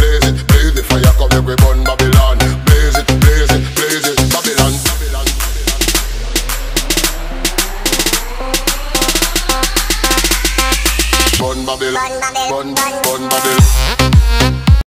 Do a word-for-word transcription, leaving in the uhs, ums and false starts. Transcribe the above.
blaze it, blaze the fire, come make we burn Babylon. Blaze it, blaze it, blaze it, Babylon. Burn Babylon, burn, burn Babylon.